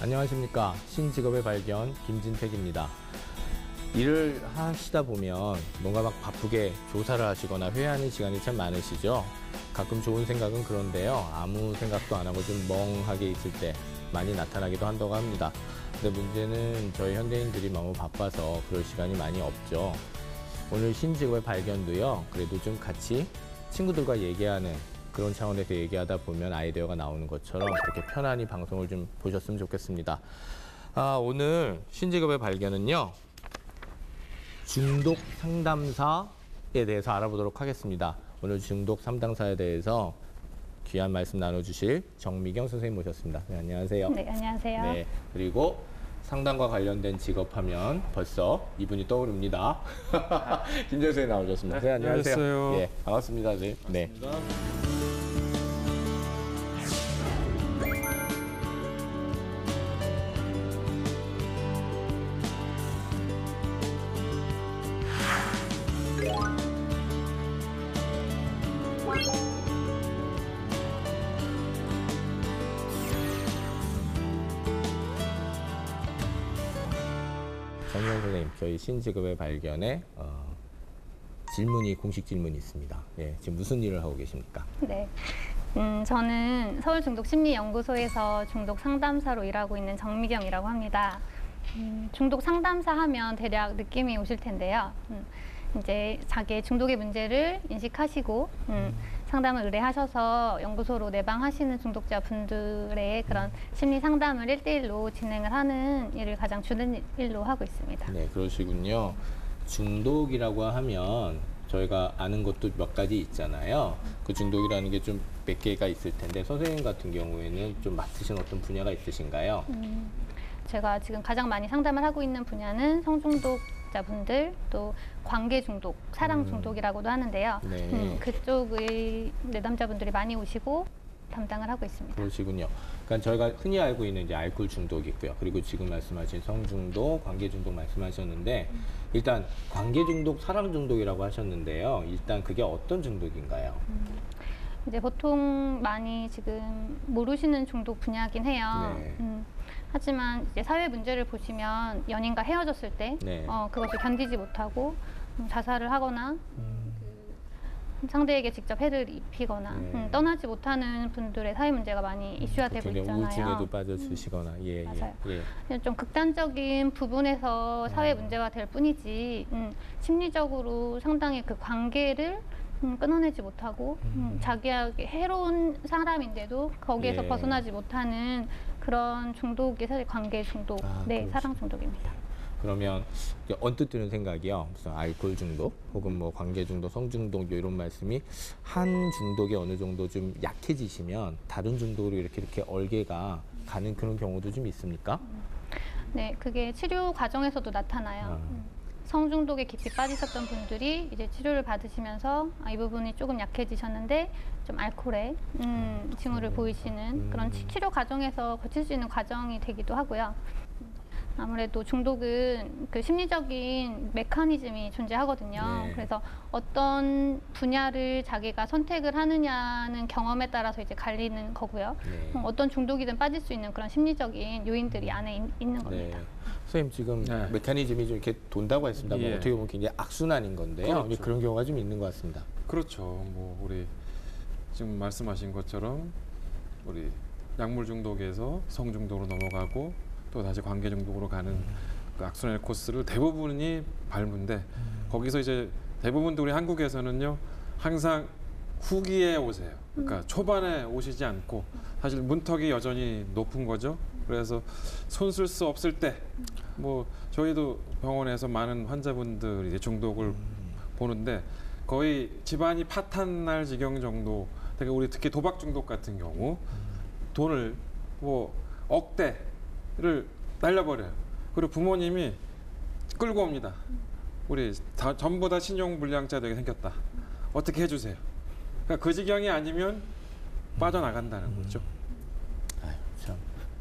안녕하십니까. 신직업의 발견 김진택입니다. 일을 하시다 보면 뭔가 막 바쁘게 조사를 하시거나 회의하는 시간이 참 많으시죠. 가끔 좋은 생각은 그런데요. 아무 생각도 안 하고 좀 멍하게 있을 때 많이 나타나기도 한다고 합니다. 근데 문제는 저희 현대인들이 너무 바빠서 그럴 시간이 많이 없죠. 오늘 신직업의 발견도요. 그래도 좀 같이 친구들과 얘기하는 그런 차원에서 얘기하다 보면 아이디어가 나오는 것처럼 그렇게 편안히 방송을 좀 보셨으면 좋겠습니다. 오늘 신직업의 발견은요. 중독 상담사에 대해서 알아보도록 하겠습니다. 오늘 중독 상담사에 대해서 귀한 말씀 나눠주실 정미경 선생님 모셨습니다. 네, 안녕하세요. 네, 안녕하세요. 네, 그리고 상담과 관련된 직업하면 벌써 이분이 떠오릅니다. 김재수 선생님 나오셨습니다. 네, 안녕하세요. 안녕하세요. 네, 반갑습니다. 네. 반갑습니다. 정미경 선생님, 저희 신직업의 발견에 공식 질문이 있습니다. 예, 지금 무슨 일을 하고 계십니까? 네. 저는 서울중독심리연구소에서 중독 상담사로 일하고 있는 정미경이라고 합니다. 중독 상담사 하면 대략 느낌이 오실 텐데요. 이제 자기의 중독의 문제를 인식하시고 상담을 의뢰하셔서 연구소로 내방하시는 중독자분들의 그런 심리 상담을 1대1로 진행을 하는 일을 가장 주된 일로 하고 있습니다. 네, 그러시군요. 중독이라고 하면 저희가 아는 것도 몇 가지 있잖아요. 그 중독이라는 게 좀 몇 개가 있을 텐데 선생님 같은 경우에는 좀 맡으신 어떤 분야가 있으신가요? 제가 지금 가장 많이 상담을 하고 있는 분야는 성중독자분들, 또 관계중독, 사랑중독이라고도 하는데요. 네. 그쪽의 내담자분들이 많이 오시고 담당을 하고 있습니다. 그러시군요. 그러니까 저희가 흔히 알고 있는 이제 알코올 중독이 있고요. 그리고 지금 말씀하신 성중독, 관계중독 말씀하셨는데 일단 관계중독, 사랑중독이라고 하셨는데요. 일단 그게 어떤 중독인가요? 이제 보통 많이 지금 모르시는 중독 분야긴 해요. 네. 하지만 이제 사회 문제를 보시면 연인과 헤어졌을 때 네. 그것을 견디지 못하고 자살을 하거나 상대에게 직접 해를 입히거나 네. 떠나지 못하는 분들의 사회 문제가 많이 이슈화 되고 있잖아요. 우울증에도 빠져드시거나 맞아요. 예. 좀 극단적인 부분에서 사회 문제가 될 뿐이지 심리적으로 상당히 그 관계를 끊어내지 못하고 자기에게 해로운 사람인데도 거기에서 예. 벗어나지 못하는 그런 중독이 사실 관계 중독, 네, 사랑 중독입니다. 그러면 언뜻 드는 생각이요. 무슨 알코올 중독 혹은 뭐 관계 중독, 성 중독 이런 말씀이 한 중독이 어느 정도 좀 약해지시면 다른 중독으로 이렇게 얼개가 가는 그런 경우도 좀 있습니까? 네, 그게 치료 과정에서도 나타나요. 성중독에 깊이 빠지셨던 분들이 이제 치료를 받으시면서 이 부분이 조금 약해지셨는데 좀 알코올에 징후를 보이시는 그런 치료 과정에서 거칠 수 있는 과정이 되기도 하고요. 아무래도 중독은 그 심리적인 메커니즘이 존재하거든요. 네. 그래서 어떤 분야를 자기가 선택을 하느냐는 경험에 따라서 이제 갈리는 거고요. 네. 어떤 중독이든 빠질 수 있는 그런 심리적인 요인들이 안에 있는 겁니다. 네. 선생님 지금 네. 메커니즘이 좀 이렇게 돈다고 했습니다. 예. 어떻게 보면 굉장히 악순환인 건데요. 그렇죠. 그런 경우가 좀 있는 것 같습니다. 그렇죠. 뭐 우리 지금 말씀하신 것처럼 우리 약물 중독에서 성 중독으로 넘어가고 또 다시 관계 중독으로 가는 그 악순환의 코스를 대부분이 밟는데 거기서 이제 대부분도 우리 한국에서는요 항상 후기에 오세요. 그러니까 초반에 오시지 않고 사실 문턱이 여전히 높은 거죠. 그래서 손 쓸 수 없을 때 뭐 저희도 병원에서 많은 환자분들이 이제 중독을 보는데 거의 집안이 파탄날 지경 정도. 그러니까 우리 특히 도박 중독 같은 경우 돈을 뭐 억대를 날려버려요. 그리고 부모님이 끌고 옵니다. 우리 전부 다 신용불량자 되게 생겼다. 어떻게 해주세요. 그러니까 그 지경이 아니면 빠져나간다는 거죠. 아유, 참.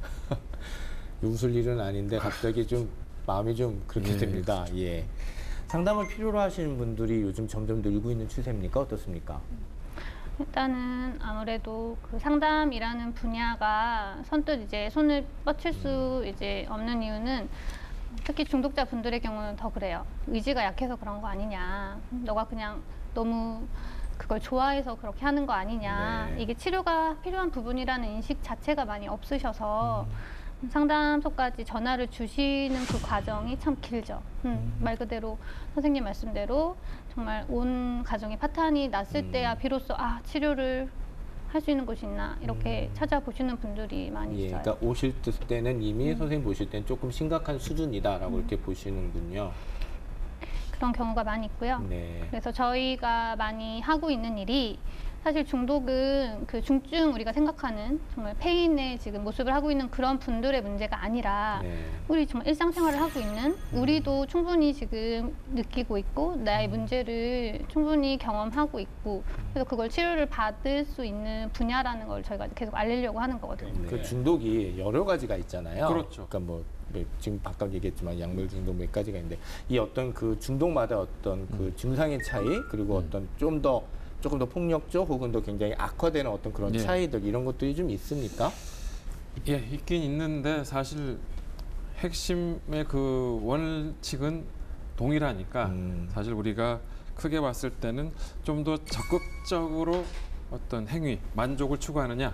웃을 일은 아닌데 갑자기 좀 마음이 좀 그렇게 됩니다. 예. 상담을 필요로 하시는 분들이 요즘 점점 늘고 있는 추세입니까? 어떻습니까? 일단은 아무래도 그 상담이라는 분야가 선뜻 이제 손을 뻗칠 수 이제 없는 이유는 특히 중독자 분들의 경우는 더 그래요. 의지가 약해서 그런 거 아니냐. 너가 그냥 너무 그걸 좋아해서 그렇게 하는 거 아니냐. 네. 이게 치료가 필요한 부분이라는 인식 자체가 많이 없으셔서 상담소까지 전화를 주시는 그 과정이 참 길죠. 말 그대로 선생님 말씀대로 정말 온 가정이 파탄이 났을 때야 비로소 아 치료를 할 수 있는 곳이 있나 이렇게 찾아보시는 분들이 많이 예, 있어요. 그러니까 오실 때는 이미 선생님 보실 때는 조금 심각한 수준이다라고 이렇게 보시는군요. 그런 경우가 많이 있고요. 네. 그래서 저희가 많이 하고 있는 일이 사실 중독은 그 중증 우리가 생각하는 정말 폐인의 지금 모습을 하고 있는 그런 분들의 문제가 아니라 네. 우리 정말 일상생활을 하고 있는 우리도 충분히 지금 느끼고 있고 나의 문제를 충분히 경험하고 있고 그래서 그걸 치료를 받을 수 있는 분야라는 걸 저희가 계속 알리려고 하는 거거든요. 네. 그 중독이 여러 가지가 있잖아요. 그렇죠. 그러니까 뭐 지금 바깥 얘기했지만 약물 중독 몇 가지가 있는데 이 어떤 그 중독마다 어떤 그 증상의 차이 그리고 어떤 조금 더 폭력적 혹은 더 굉장히 악화되는 어떤 그런 예. 차이들 이런 것들이 좀 있습니까? 예, 있긴 있는데 사실 핵심의 그 원칙은 동일하니까 사실 우리가 크게 봤을 때는 좀 더 적극적으로 어떤 행위, 만족을 추구하느냐,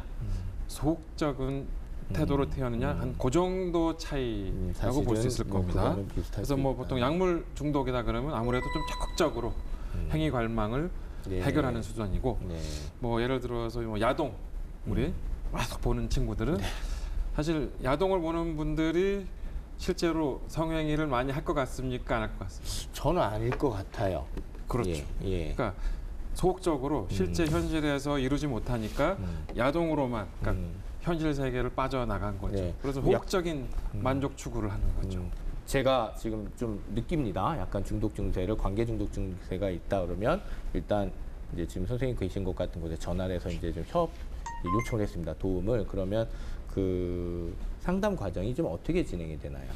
소극적인 태도로 태우느냐 한 그 정도 차이라고 볼 수 있을 겁니다. 그래서 뭐 보통 약물 중독이다 그러면 아무래도 좀 적극적으로 행위 관망을 네. 해결하는 수준이고 네. 뭐 예를 들어서 뭐 야동 우리 계속 보는 친구들은 사실 야동을 보는 분들이 실제로 성행위를 많이 할 것 같습니까? 안 할 것 같습니까? 저는 아닐 것 같아요. 그렇죠. 예. 그러니까 소극적으로 실제 현실에서 이루지 못하니까 야동으로만 그러니까 현실 세계를 빠져나간 거죠. 네. 그래서 호흡적인 만족 추구를 하는 거죠. 제가 지금 좀 느낍니다. 약간 중독 증세를 관계 중독 증세가 있다 그러면 일단 이제 지금 선생님 계신 곳 같은 곳에 전화를 해서 이제 좀 요청을 했습니다. 도움을. 그러면 그 상담 과정이 좀 어떻게 진행이 되나요?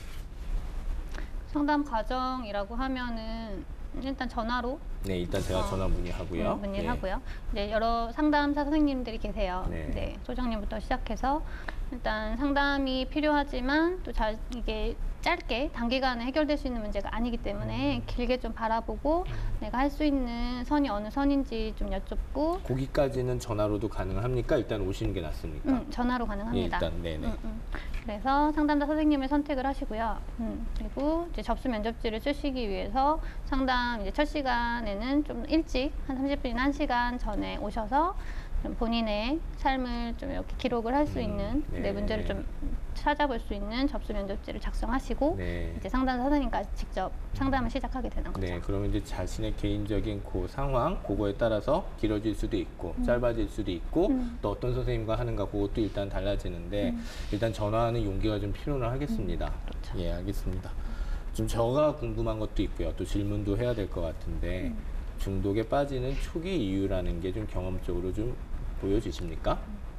상담 과정이라고 하면은 일단 전화로 네, 일단 제가 전화 문의하고요. 문의를 예. 하고요. 이제 여러 상담사 선생님들이 계세요. 네. 네, 소장님부터 시작해서 일단 상담이 필요하지만 또 이게 짧게 단기간에 해결될 수 있는 문제가 아니기 때문에 길게 좀 바라보고 내가 할 수 있는 선이 어느 선인지 좀 여쭙고 거기까지는 전화로도 가능합니까? 일단 오시는 게 낫습니까? 전화로 가능합니다. 예, 일단 네네. 그래서 상담자 선생님을 선택을 하시고요. 그리고 이제 접수 면접지를 쓰시기 위해서 상담 이제 첫 시간에는 좀 일찍 한 30분이나 1시간 전에 오셔서 좀 본인의 삶을 좀 이렇게 기록을 할 수 있는 네. 내 문제를 좀 찾아볼 수 있는 접수 면접지를 작성하시고 네. 이제 상담 선생님까지 직접 상담을 시작하게 되는 거죠. 네, 그러면 이제 자신의 개인적인 그 상황, 그거에 따라서 길어질 수도 있고, 짧아질 수도 있고, 또 어떤 선생님과 하는가, 그것도 일단 달라지는데, 일단 전화하는 용기가 좀 필요는 하겠습니다. 그렇죠. 예, 알겠습니다. 좀 제가 궁금한 것도 있고요. 또 질문도 해야 될 것 같은데, 중독에 빠지는 초기 이유라는 게 좀 경험적으로 좀 보여지십니까?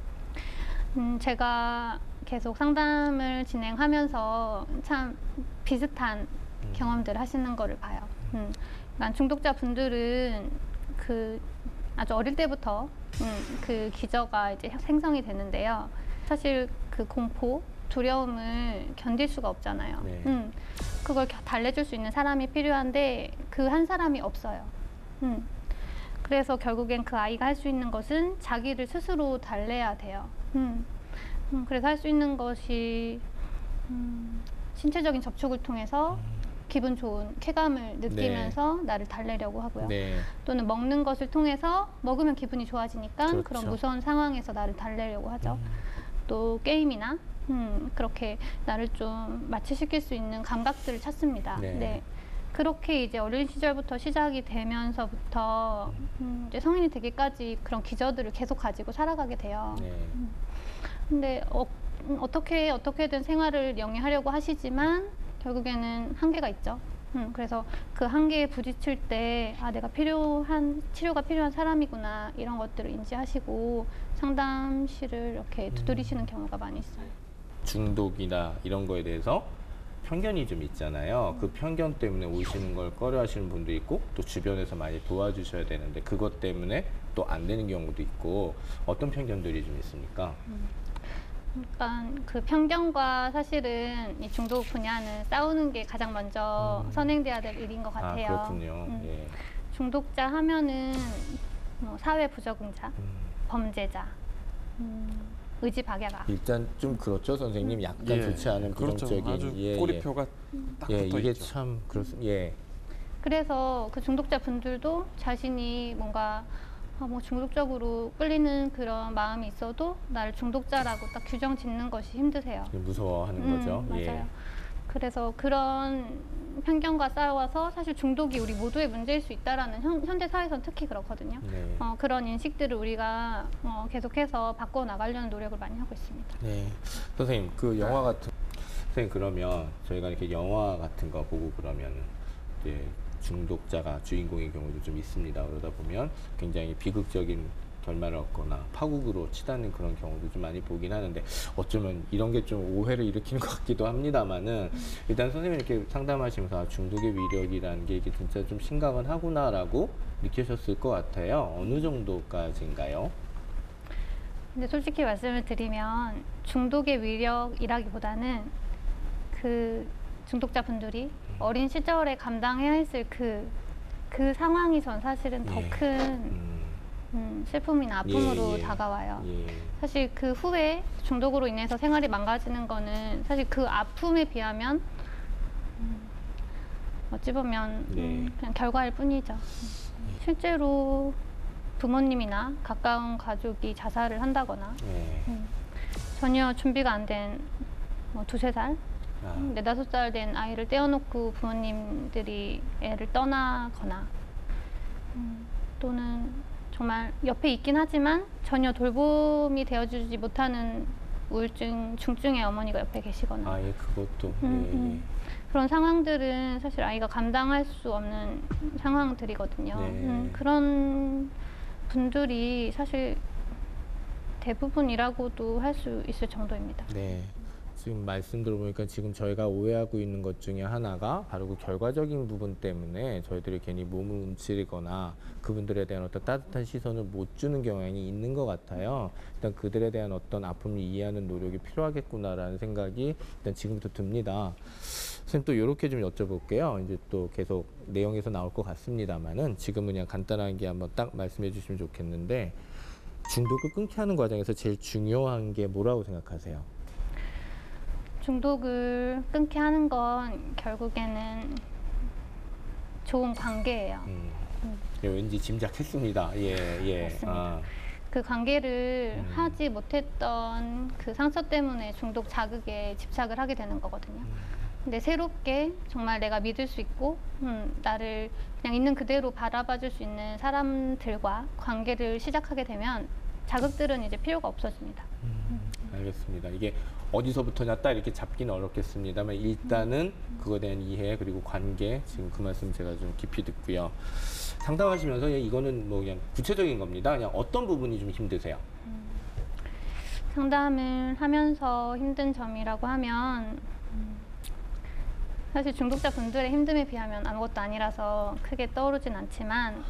제가 계속 상담을 진행하면서 참 비슷한 경험들을 하시는 거를 봐요. 그러니까 중독자 분들은 그 아주 어릴 때부터 그 기저가 이제 생성이 되는데요. 사실 그 공포, 두려움을 견딜 수가 없잖아요. 네. 그걸 달래줄 수 있는 사람이 필요한데 그 한 사람이 없어요. 그래서 결국엔 그 아이가 할 수 있는 것은 자기를 스스로 달래야 돼요. 그래서 할 수 있는 것이 신체적인 접촉을 통해서 기분 좋은 쾌감을 느끼면서 나를 달래려고 하고요. 네. 또는 먹는 것을 통해서 먹으면 기분이 좋아지니까 그렇죠. 그런 무서운 상황에서 나를 달래려고 하죠. 또 게임이나 그렇게 나를 좀 마취시킬 수 있는 감각들을 찾습니다. 네. 네. 그렇게 이제 어린 시절부터 시작이 되면서부터 이제 성인이 되기까지 그런 기저들을 계속 가지고 살아가게 돼요. 네. 근데 어떻게든 생활을 영위하려고 하시지만 결국에는 한계가 있죠. 그래서 그 한계에 부딪힐 때 내가 치료가 필요한 사람이구나 이런 것들을 인지하시고 상담실을 이렇게 두드리시는 경우가 많이 있어요. 중독이나 이런 거에 대해서 편견이 좀 있잖아요. 그 편견 때문에 오시는 걸 꺼려하시는 분도 있고 또 주변에서 많이 도와주셔야 되는데 그것 때문에 또 안 되는 경우도 있고 어떤 편견들이 좀 있습니까? 그러니까 그 편견과 사실은 이 중독 분야는 싸우는 게 가장 먼저 선행돼야 될 일인 것 같아요. 그렇군요. 예. 중독자 하면은 뭐 사회 부적응자, 범죄자, 의지 박약아. 일단 좀 그렇죠, 선생님. 약간 예, 좋지 않은 그렇죠. 부정적인 아주 꼬리표가 딱 예, 붙어 이게 있죠. 참 그렇습니다. 예. 그래서 그 중독자 분들도 자신이 뭔가 뭐 중독적으로 끌리는 그런 마음이 있어도 나를 중독자라고 딱 규정 짓는 것이 힘드세요. 무서워하는 거죠. 맞아요. 예. 그래서 그런 편견과 싸워서 사실 중독이 우리 모두의 문제일 수 있다라는 현대 사회에서는 특히 그렇거든요. 네. 그런 인식들을 우리가 계속해서 바꿔 나가려는 노력을 많이 하고 있습니다. 네. 선생님, 그 영화 같은 선생님 그러면 저희가 이렇게 영화 같은 거 보고 그러면은 이제 중독자가 주인공의 경우도 좀 있습니다. 그러다 보면 굉장히 비극적인 결말을 얻거나 파국으로 치닫는 그런 경우도 좀 많이 보긴 하는데 어쩌면 이런 게 좀 오해를 일으키는 것 같기도 합니다만은 일단 선생님이 이렇게 상담하시면서 중독의 위력이라는 게 이게 진짜 좀 심각은 하구나라고 느끼셨을 것 같아요. 어느 정도까지인가요? 근데 솔직히 말씀을 드리면 중독의 위력이라기보다는 그 중독자분들이 어린 시절에 감당해야 했을 그 상황이 전 사실은 더 큰 슬픔이나 아픔으로 다가와요. 사실 그 후에 중독으로 인해서 생활이 망가지는 거는 사실 그 아픔에 비하면 어찌 보면 그냥 결과일 뿐이죠. 실제로 부모님이나 가까운 가족이 자살을 한다거나 전혀 준비가 안 된 뭐 2~3살, 4~5살 된 아이를 떼어놓고 부모님들이 애를 떠나거나 또는 정말 옆에 있긴 하지만 전혀 돌봄이 되어주지 못하는 우울증, 중증의 어머니가 옆에 계시거나 예, 그것도 그런 상황들은 사실 아이가 감당할 수 없는 상황들이거든요. 그런 분들이 사실 대부분이라고도 할 수 있을 정도입니다. 네. 지금 말씀 들어보니까 지금 저희가 오해하고 있는 것 중에 하나가 바로 그 결과적인 부분 때문에 저희들이 괜히 몸을 움츠리거나 그분들에 대한 어떤 따뜻한 시선을 못 주는 경향이 있는 것 같아요. 일단 그들에 대한 어떤 아픔을 이해하는 노력이 필요하겠구나라는 생각이 일단 지금부터 듭니다. 선생님 또 이렇게 좀 여쭤볼게요. 이제 또 계속 내용에서 나올 것 같습니다만은 지금은 그냥 간단하게 한번 딱 말씀해 주시면 좋겠는데 중독을 끊게 하는 과정에서 제일 중요한 게 뭐라고 생각하세요? 중독을 끊게 하는 건 결국에는 좋은 관계예요. 왠지 짐작했습니다. 예. 맞습니다. 그 관계를 하지 못했던 그 상처 때문에 중독 자극에 집착을 하게 되는 거거든요. 근데 새롭게 정말 내가 믿을 수 있고 나를 그냥 있는 그대로 바라봐 줄 수 있는 사람들과 관계를 시작하게 되면 자극들은 이제 필요가 없어집니다. 알겠습니다. 이게 어디서부터냐 딱 이렇게 잡기는 어렵겠습니다만 일단은 그거에 대한 이해 그리고 관계 지금 그 말씀 제가 좀 깊이 듣고요. 상담하시면서 이거는 뭐 그냥 구체적인 겁니다. 그냥 어떤 부분이 좀 힘드세요? 상담을 하면서 힘든 점이라고 하면 사실 중독자 분들의 힘듦에 비하면 아무것도 아니라서 크게 떠오르진 않지만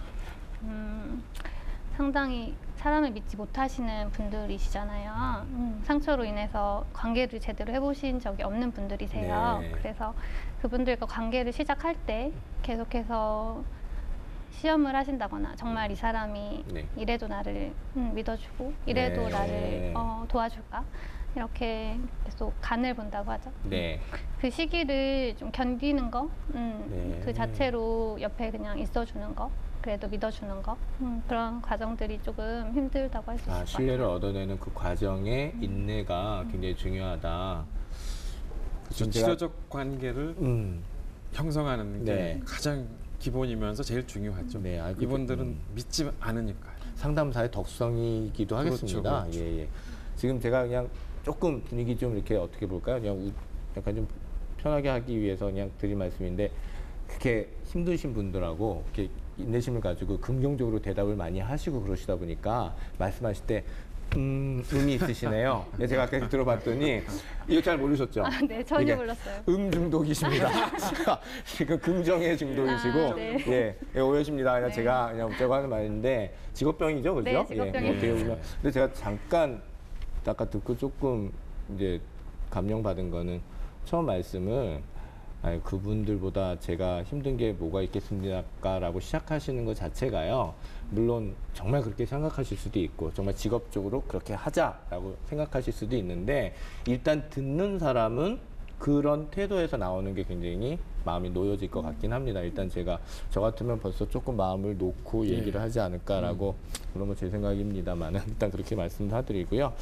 상당히 사람을 믿지 못하시는 분들이시잖아요. 상처로 인해서 관계를 제대로 해보신 적이 없는 분들이세요. 네. 그래서 그분들과 관계를 시작할 때 계속해서 시험을 하신다거나 정말 이 사람이 이래도 나를 믿어주고 이래도 나를 도와줄까? 이렇게 계속 간을 본다고 하죠. 그 시기를 좀 견디는 거, 그 자체로 옆에 그냥 있어주는 거, 그래도 믿어주는 거, 그런 과정들이 조금 힘들다고 할 수 있을 것 같아요. 신뢰를 얻어내는 그 과정의 인내가 굉장히 중요하다. 치료적 관계를 형성하는 게 가장 기본이면서 제일 중요하죠. 이분들은 믿지 않으니까요. 상담사의 덕성이기도 하겠습니다. 그렇죠. 예. 지금 제가 그냥 조금 분위기 좀 이렇게 어떻게 볼까요? 그냥 약간 좀 편하게 하기 위해서 그냥 드린 말씀인데 그렇게 힘드신 분들하고 이렇게 인내심을 가지고 긍정적으로 대답을 많이 하시고 그러시다 보니까 말씀하실 때 음이 있으시네요. 네, 제가 아까 들어봤더니 이거 잘 모르셨죠? 네, 전혀 이게 몰랐어요. 중독이십니다. 지금 긍정의 중독이시고 네. 예, 오해십니다. 그냥 네. 제가 그냥 웃자고 하는 말인데 직업병이죠, 그죠? 네, 직업병이에요. 어떻게 보면. 근데 제가 잠깐 아까 듣고 조금 이제 감명받은 거는 처음 말씀을 아니, 그분들보다 제가 힘든 게 뭐가 있겠습니까라고 시작하시는 것 자체가요. 물론 정말 그렇게 생각하실 수도 있고 정말 직업적으로 그렇게 하자라고 생각하실 수도 있는데 일단 듣는 사람은 그런 태도에서 나오는 게 굉장히 마음이 놓여질 것 같긴 합니다. 일단 제가 저 같으면 벌써 조금 마음을 놓고 얘기를 하지 않을까라고 그런 건 제 생각입니다만은 일단 그렇게 말씀드리고요.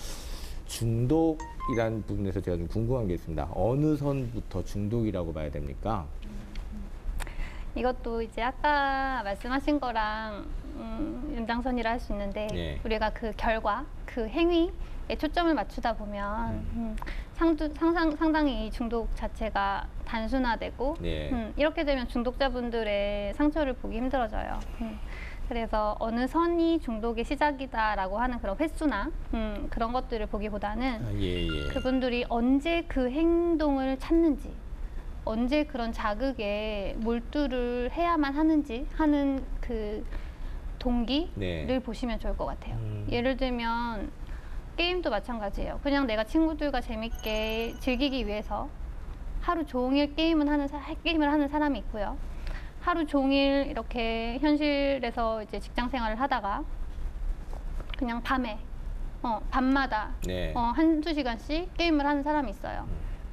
중독이라는 부분에서 제가 좀 궁금한 게 있습니다. 어느 선부터 중독이라고 봐야 됩니까? 이것도 이제 아까 말씀하신 거랑 연장선이라 할 수 있는데 네. 우리가 그 결과, 그 행위에 초점을 맞추다 보면 상당히 이 중독 자체가 단순화되고 네. 이렇게 되면 중독자분들의 상처를 보기 힘들어져요. 그래서 어느 선이 중독의 시작이다라고 하는 그런 횟수나 그런 것들을 보기보다는 그분들이 언제 그 행동을 찾는지, 언제 그런 자극에 몰두를 해야만 하는지 하는 그 동기를 보시면 좋을 것 같아요. 예를 들면 게임도 마찬가지예요. 그냥 내가 친구들과 재밌게 즐기기 위해서 하루 종일 게임을 하는 사람이 있고요. 하루 종일 이렇게 현실에서 이제 직장 생활을 하다가 그냥 밤에 밤마다 한두 시간씩 게임을 하는 사람이 있어요.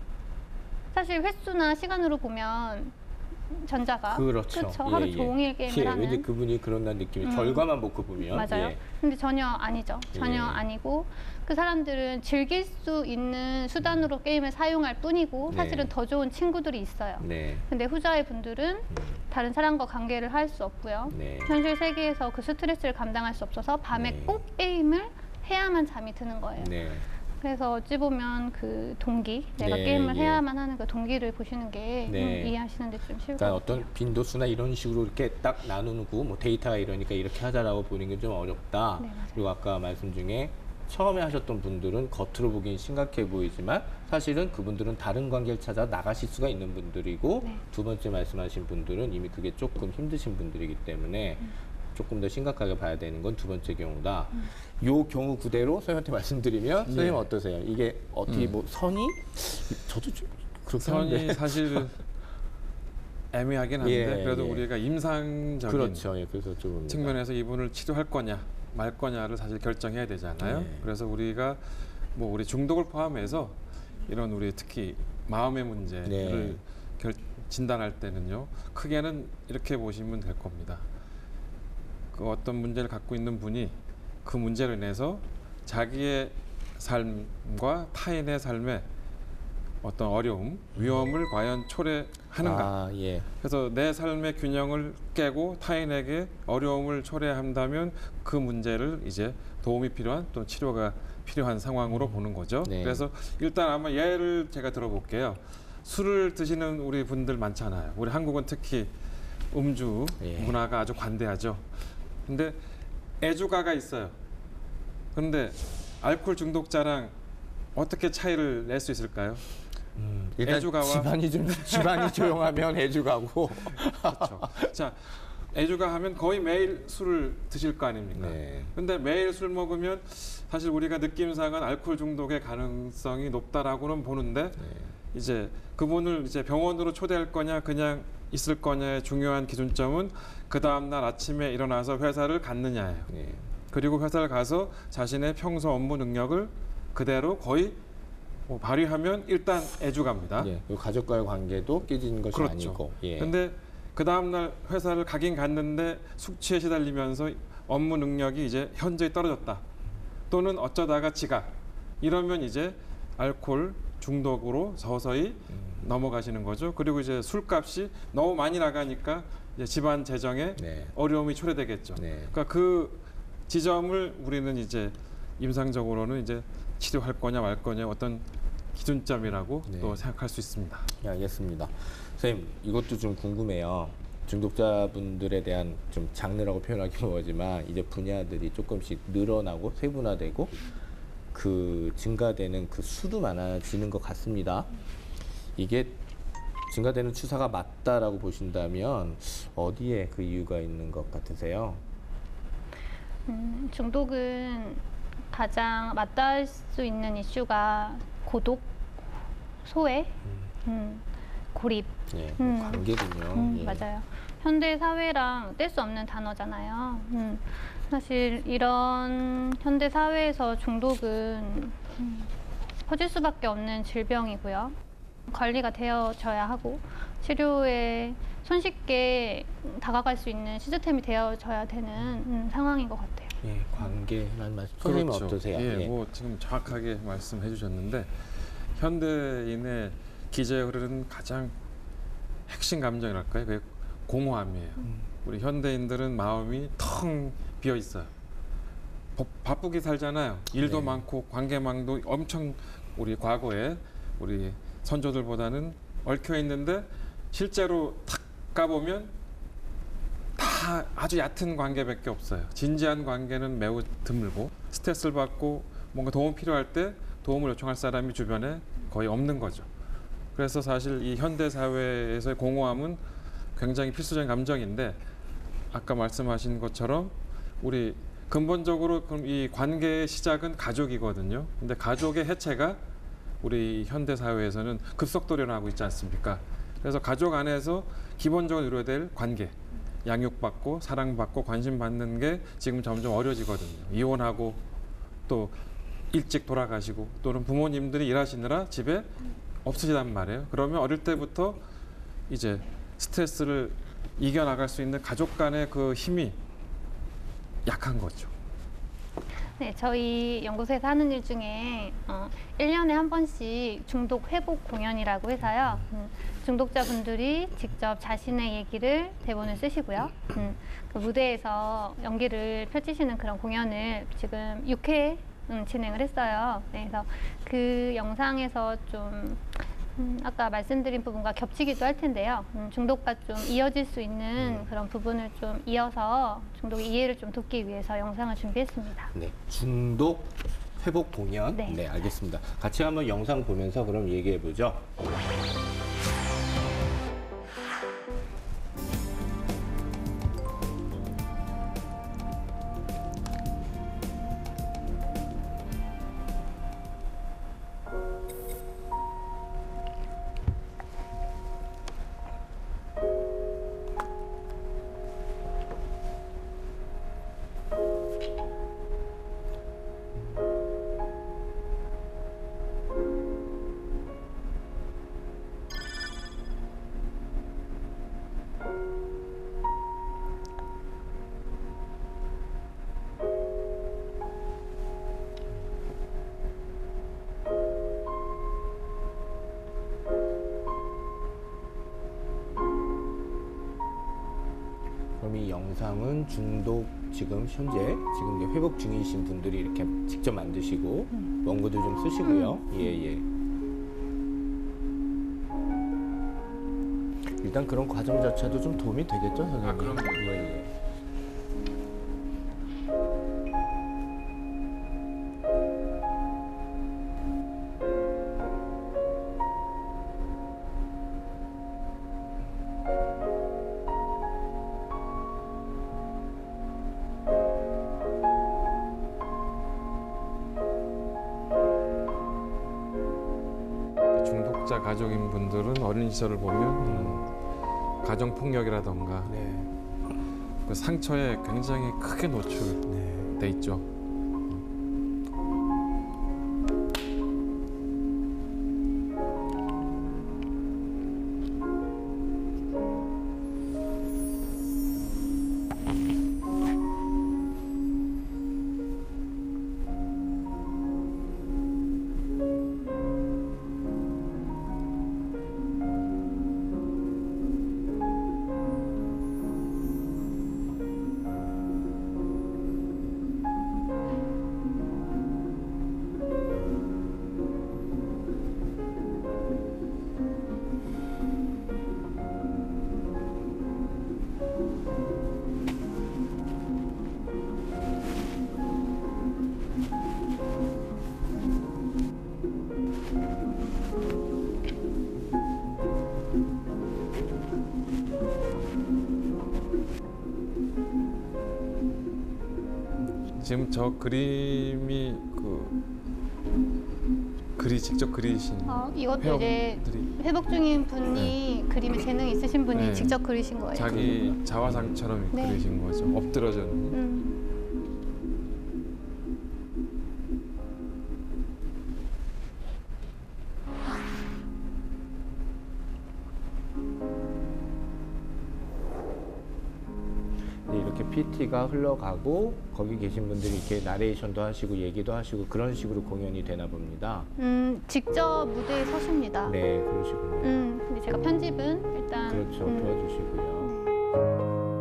사실 횟수나 시간으로 보면 전자가 그렇죠. 하루 종일 게임을 하는. 왠지 그분이 그런다는 느낌이 결과만 보고 보면 맞아요. 근데 전혀 아니죠. 전혀 아니고 그 사람들은 즐길 수 있는 수단으로 게임을 사용할 뿐이고 사실은 더 좋은 친구들이 있어요. 근데 후자의 분들은 다른 사람과 관계를 할 수 없고요. 현실 세계에서 그 스트레스를 감당할 수 없어서 밤에 꼭 게임을 해야만 잠이 드는 거예요. 그래서 어찌 보면 그 동기, 내가 게임을 해야만 하는 그 동기를 보시는 게 이해하시는 데 좀 쉬울 것 같아요. 어떤 빈도수나 이런 식으로 이렇게 딱 나누고 뭐 데이터가 이러니까 이렇게 하자라고 보는 게 좀 어렵다. 그리고 아까 말씀 중에 처음에 하셨던 분들은 겉으로 보기엔 심각해 보이지만 사실은 그분들은 다른 관계를 찾아 나가실 수가 있는 분들이고 두 번째 말씀하신 분들은 이미 그게 조금 힘드신 분들이기 때문에 조금 더 심각하게 봐야 되는 건 두 번째 경우다. 요 경우 그대로 선생님한테 말씀드리면 선생님 어떠세요? 이게 어떻게 뭐 선이? 저도 좀 그렇게 선이 하는데. 사실 애매하긴 한데 그래도 우리가 임상적인 그렇죠. 그래서 좀 측면에서 이분을 치료할 거냐 말 거냐를 사실 결정해야 되잖아요. 그래서 우리가 뭐 우리 중독을 포함해서 이런 우리 특히 마음의 문제를 진단할 때는요. 크게는 이렇게 보시면 될 겁니다. 그 어떤 문제를 갖고 있는 분이 그 문제로 인해서 자기의 삶과 타인의 삶에 어떤 어려움, 위험을 과연 초래하는가. 그래서 내 삶의 균형을 깨고 타인에게 어려움을 초래한다면 그 문제를 이제 도움이 필요한 또 치료가 필요한 상황으로 보는 거죠. 그래서 일단 아마 예를 제가 들어볼게요. 술을 드시는 우리 분들 많잖아요. 우리 한국은 특히 음주 문화가 아주 관대하죠. 근데 애주가가 있어요. 그런데 알코올 중독자랑 어떻게 차이를 낼 수 있을까요? 일단 애주가와 집안이 조용하면 애주가고. 그렇죠. 자, 애주가 하면 거의 매일 술을 드실 거 아닙니까? 근데 매일 술 먹으면 사실 우리가 느낌상은 알코올 중독의 가능성이 높다라고는 보는데 이제 그분을 이제 병원으로 초대할 거냐 그냥 있을 거냐의 중요한 기준점은 그 다음날 아침에 일어나서 회사를 갔느냐예요. 그리고 회사를 가서 자신의 평소 업무 능력을 그대로 거의 발휘하면 일단 애주가입니다. 가족과의 관계도 깨지는 것이 아니고. 근데 그 다음날 회사를 가긴 갔는데 숙취에 시달리면서 업무 능력이 이제 현저히 떨어졌다. 또는 어쩌다가 지각. 이러면 이제 알코올 중독으로 서서히 넘어가시는 거죠. 그리고 이제 술값이 너무 많이 나가니까 이제 집안 재정에 어려움이 초래되겠죠. 그러니까 그 지점을 우리는 이제 임상적으로는 이제 치료할 거냐 말 거냐 어떤 기준점이라고 또 생각할 수 있습니다. 알겠습니다. 선생님 이것도 좀 궁금해요. 중독자분들에 대한 좀 장르라고 표현하기 뭐하지만 이제 분야들이 조금씩 늘어나고 세분화되고 그 증가되는 그 수도 많아지는 것 같습니다. 이게 증가되는 추세가 맞다라고 보신다면 어디에 그 이유가 있는 것 같으세요? 중독은 가장 맞닿을 수 있는 이슈가 고독, 소외, 고립. 예, 관계군요. 예. 맞아요. 현대 사회랑 뗄 수 없는 단어잖아요. 사실 이런 현대 사회에서 중독은 퍼질 수밖에 없는 질병이고요. 관리가 되어져야 하고 치료에 손쉽게 다가갈 수 있는 시스템이 되어져야 되는 상황인 것 같아요. 예, 관계란 말씀. 선생님은 그렇죠. 어떠세요? 예, 뭐 지금 정확하게 말씀해 주셨는데 현대인의 기저에 흐르는 가장 핵심 감정이랄까요? 그게 공허함이에요. 우리 현대인들은 마음이 텅 비어 있어요. 바쁘게 살잖아요. 일도 네. 많고 관계망도 엄청 우리 과거에 우리 선조들보다는 얽혀 있는데 실제로 탁 가보면 다 아주 얕은 관계밖에 없어요. 진지한 관계는 매우 드물고 스트레스를 받고 뭔가 도움 필요할 때 도움을 요청할 사람이 주변에 거의 없는 거죠. 그래서 사실 이 현대 사회에서의 공허함은 굉장히 필수적인 감정인데 아까 말씀하신 것처럼 우리 근본적으로 그럼 이 관계의 시작은 가족이거든요. 근데 가족의 해체가 우리 현대 사회에서는 급속도로 일어나고 있지 않습니까? 그래서 가족 안에서 기본적으로 이루어야 될 관계, 양육받고 사랑받고 관심받는 게 지금 점점 어려지거든요. 이혼하고 또 일찍 돌아가시고 또는 부모님들이 일하시느라 집에 없으시단 말이에요. 그러면 어릴 때부터 이제 스트레스를 이겨나갈 수 있는 가족 간의 그 힘이 약한 거죠. 네, 저희 연구소에서 하는 일 중에 1년에 한 번씩 중독 회복 공연이라고 해서요. 중독자분들이 직접 자신의 얘기를 대본을 쓰시고요. 그 무대에서 연기를 펼치시는 그런 공연을 지금 6회 진행을 했어요. 네, 그래서 그 영상에서 좀 아까 말씀드린 부분과 겹치기도 할 텐데요. 중독과 좀 이어질 수 있는 그런 부분을 좀 이어서 중독의 이해를 좀 돕기 위해서 영상을 준비했습니다. 네, 중독 회복 공연. 네. 네, 알겠습니다. 같이 한번 영상 보면서 그럼 얘기해 보죠. 그럼 이 영상은 중독 지금 현재 지금 이제 회복 중이신 분들이 이렇게 직접 만드시고 원고도 좀 쓰시고요. 예. 일단 그런 과정 자체도 좀 도움이 되겠죠, 선생님? 아, 그럼요. 예. 중독자 가족인 분들은 어린 시절을 보면 가정 폭력이라던가 네. 그 상처에 굉장히 크게 노출돼 네. 있죠. 지금 저 그림이 직접 그리신 이것도 이제 회원들이 회복 중인 분이 그림에 재능이 있으신 분이 네. 직접 그리신 거예요. 자기 자화상처럼 네. 그리신 거죠. 엎드러졌는. 네, 이렇게 PT가 흘러가고 거기 계신 분들이 이렇게 나레이션도 하시고 얘기도 하시고 그런 식으로 공연이 되나 봅니다. 직접 무대에 서십니다. 네, 그러시군요. 근데 제가 편집은 일단 그렇죠, 도와주시고요.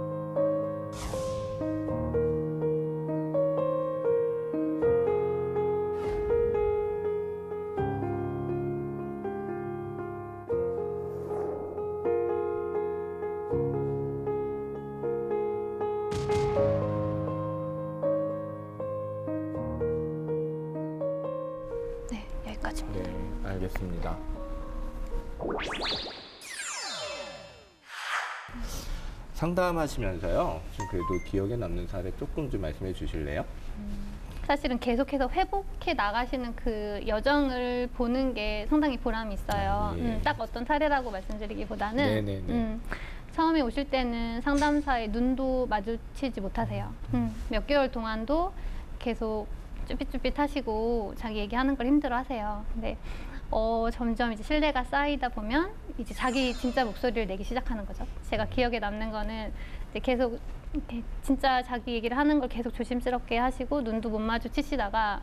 네, 여기까지입니다. 네, 알겠습니다. 상담하시면서요, 지금 그래도 기억에 남는 사례 조금 좀 말씀해 주실래요? 사실은 계속해서 회복해 나가시는 그 여정을 보는 게 상당히 보람이 있어요. 예. 딱 어떤 사례라고 말씀드리기보다는 네네네. 처음에 오실 때는 상담사에 눈도 마주치지 못하세요. 몇 개월 동안도 계속 쭈삣쭈삣 하시고 자기 얘기하는 걸 힘들어 하세요. 근데 점점 이제 신뢰가 쌓이다 보면 이제 자기 진짜 목소리를 내기 시작하는 거죠. 제가 기억에 남는 거는 이제 계속 이렇게 진짜 자기 얘기를 하는 걸 계속 조심스럽게 하시고 눈도 못 마주치시다가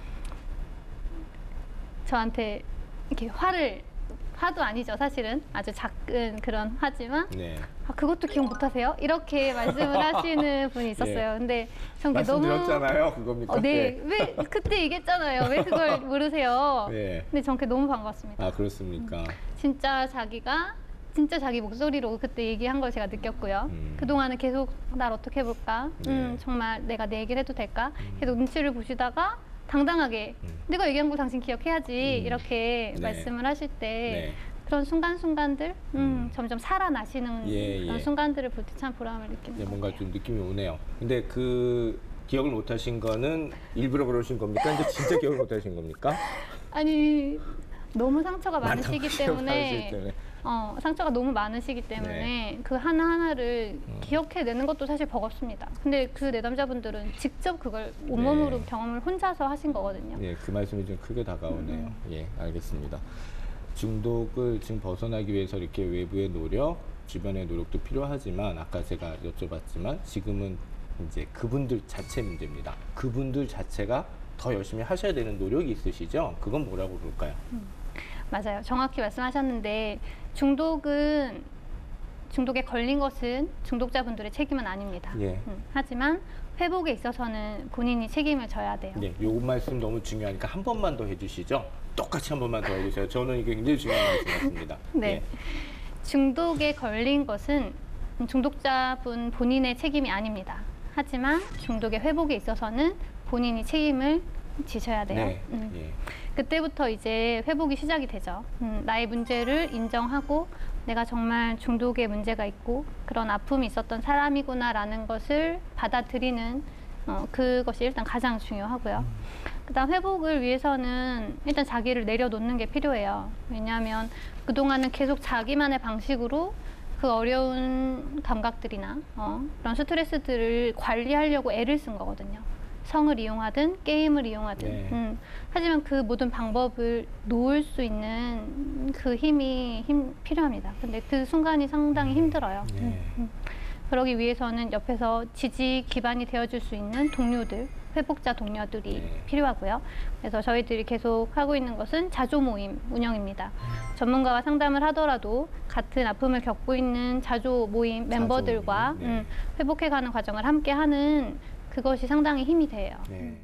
저한테 이렇게 화도 아니죠, 사실은. 아주 작은 그런 화지만 네. 그것도 기억 못 하세요? 이렇게 말씀을 하시는 분이 있었어요. 예. 근데 전 그게 너무 말씀드렸잖아요, 그겁니까? 네, 왜 그때 얘기했잖아요. 왜 그걸 모르세요? 네. 근데 전 그게 너무 반갑습니다. 아, 그렇습니까? 진짜 자기 목소리로 그때 얘기한 걸 제가 느꼈고요. 그동안은 계속 날 어떻게 해볼까? 네. 정말 내가 내 얘기를 해도 될까? 계속 눈치를 보시다가 당당하게 내가 얘기한 거 당신 기억해야지 이렇게 네. 말씀을 하실 때 네. 그런 순간순간들 점점 살아나시는 예, 그런 예. 순간들을 볼 때 참 보람을 느끼는 네, 것 뭔가 같아요. 좀 느낌이 오네요. 근데 그 기억을 못 하신 거는 일부러 그러신 겁니까? 이제 진짜 기억을 못 하신 겁니까? 아니 너무 상처가 많으시기 많으실 때문에 때문에. 상처가 너무 많으시기 때문에 그 하나하나를 기억해내는 것도 사실 버겁습니다. 근데 그 내담자분들은 직접 그걸 온몸으로 경험을 혼자서 하신 거거든요. 예, 그 말씀이 좀 크게 다가오네요. 예, 알겠습니다. 중독을 지금 벗어나기 위해서 이렇게 외부의 노력, 주변의 노력도 필요하지만 아까 제가 여쭤봤지만 지금은 이제 그분들 자체 문제입니다. 그분들 자체가 더 열심히 하셔야 되는 노력이 있으시죠? 그건 뭐라고 그럴까요? 맞아요. 정확히 말씀하셨는데 중독에 걸린 것은 중독자분들의 책임은 아닙니다. 예. 하지만 회복에 있어서는 본인이 책임을 져야 돼요. 네, 요 말씀 너무 중요하니까 한 번만 더 해주시죠. 똑같이 한 번만 더 해주세요. 저는 이게 굉장히 중요한 말씀 같습니다. 네. 예. 중독에 걸린 것은 중독자분 본인의 책임이 아닙니다. 하지만 중독의 회복에 있어서는 본인이 책임을 지셔야 돼요. 네. 예. 그때부터 이제 회복이 시작이 되죠. 나의 문제를 인정하고 내가 정말 중독에 문제가 있고 그런 아픔이 있었던 사람이구나라는 것을 받아들이는 그것이 일단 가장 중요하고요. 그다음 회복을 위해서는 일단 자기를 내려놓는 게 필요해요. 왜냐하면 그동안은 계속 자기만의 방식으로 그 어려운 감각들이나 그런 스트레스들을 관리하려고 애를 쓴 거거든요. 성을 이용하든 게임을 이용하든. 네. 하지만 그 모든 방법을 놓을 수 있는 그 힘이 필요합니다. 근데 그 순간이 상당히 힘들어요. 네. 그러기 위해서는 옆에서 지지 기반이 되어줄 수 있는 동료들, 회복자 동료들이 네. 필요하고요. 그래서 저희들이 계속 하고 있는 것은 자조 모임 운영입니다. 전문가와 상담을 하더라도 같은 아픔을 겪고 있는 자조 모임 멤버들과 모임, 네. 회복해가는 과정을 함께 하는 그것이 상당히 힘이 돼요. 네.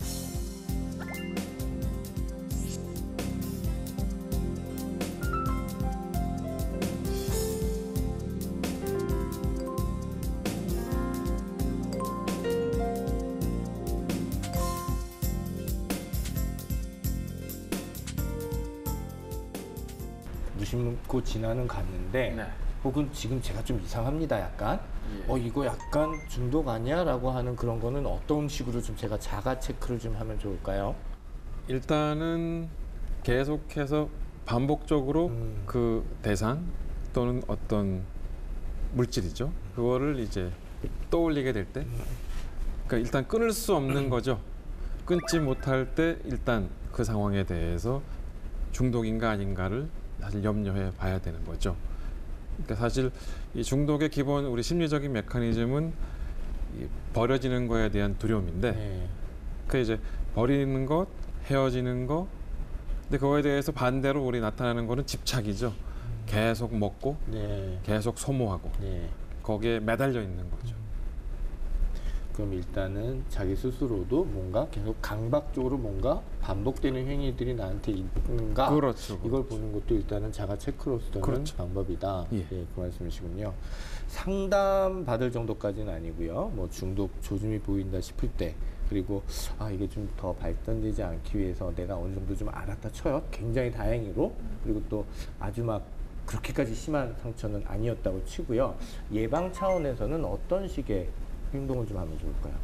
무심코 지나는 갔는데 네. 혹은 지금 제가 좀 이상합니다 약간 이거 약간 중독 아니야? 라고 하는 그런 거는 어떤 식으로 좀 제가 자가 체크를 좀 하면 좋을까요? 일단은 계속해서 반복적으로 그 대상 또는 어떤 물질이죠. 그거를 이제 떠올리게 될 때, 그러니까 일단 끊을 수 없는 거죠. 끊지 못할 때 일단 그 상황에 대해서 중독인가 아닌가를 사실 염려해 봐야 되는 거죠. 그러니까 사실 이 중독의 기본 우리 심리적인 메커니즘은 이 버려지는 거에 대한 두려움인데, 네. 그 이제 버리는 것, 헤어지는 거, 근데 그거에 대해서 반대로 우리 나타나는 거는 집착이죠. 계속 먹고, 네. 계속 소모하고, 네. 거기에 매달려 있는 거죠. 그럼 일단은 자기 스스로도 뭔가 계속 강박적으로 뭔가 반복되는 행위들이 나한테 있는가? 그렇죠. 이걸 보는 것도 일단은 자가 체크로서는 그렇죠. 방법이다. 예. 그 말씀이시군요. 상담 받을 정도까지는 아니고요. 뭐 중독 조짐이 보인다 싶을 때, 그리고 이게 좀 더 발전되지 않기 위해서 내가 어느 정도 좀 알았다 쳐요. 굉장히 다행히로. 그리고 또 아주 막 그렇게까지 심한 상처는 아니었다고 치고요. 예방 차원에서는 어떤 식의 행동을 좀 하면 좋을까요?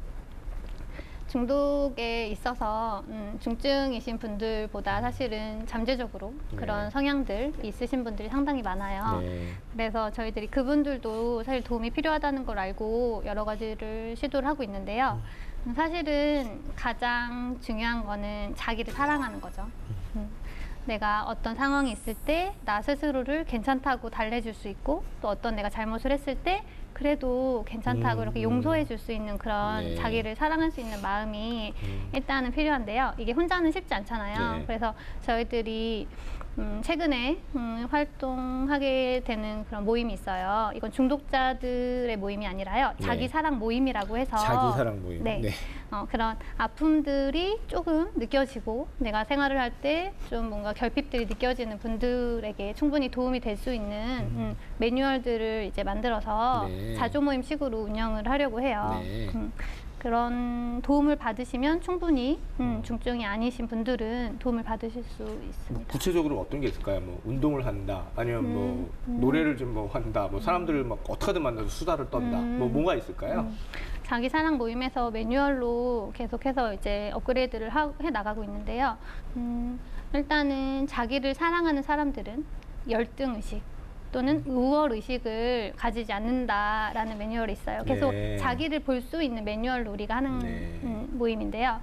중독에 있어서 중증이신 분들보다 사실은 잠재적으로 그런 성향들 있으신 분들이 상당히 많아요. 네. 그래서 저희들이 그분들도 사실 도움이 필요하다는 걸 알고 여러 가지를 시도를 하고 있는데요. 사실은 가장 중요한 거는 자기를 사랑하는 거죠. 내가 어떤 상황이 있을 때 나 스스로를 괜찮다고 달래줄 수 있고, 또 어떤 내가 잘못을 했을 때 그래도 괜찮다고 이렇게 용서해 줄 수 있는 그런 네. 자기를 사랑할 수 있는 마음이 일단은 필요한데요. 이게 혼자는 쉽지 않잖아요. 네. 그래서 저희들이 최근에 활동하게 되는 그런 모임이 있어요. 이건 중독자들의 모임이 아니라요. 네. 자기 사랑 모임이라고 해서 자기 사랑 모임. 네. 네. 그런 아픔들이 조금 느껴지고 내가 생활을 할 때 좀 뭔가 결핍들이 느껴지는 분들에게 충분히 도움이 될 수 있는 매뉴얼들을 이제 만들어서 네. 자조 모임식으로 운영을 하려고 해요. 네. 그런 도움을 받으시면 충분히 중증이 아니신 분들은 도움을 받으실 수 뭐 있습니다. 구체적으로 어떤 게 있을까요? 뭐 운동을 한다, 아니면 뭐 노래를 좀 뭐 한다, 뭐 사람들을 막 어떻게든 만나서 수다를 떤다, 뭐 뭐가 있을까요? 자기 사랑 모임에서 매뉴얼로 계속해서 이제 업그레이드를 해 나가고 있는데요. 일단은 자기를 사랑하는 사람들은 열등 의식 또는 우월 의식을 가지지 않는다라는 매뉴얼이 있어요. 계속 네. 자기를 볼 수 있는 매뉴얼로 우리가 하는 네. 모임인데요.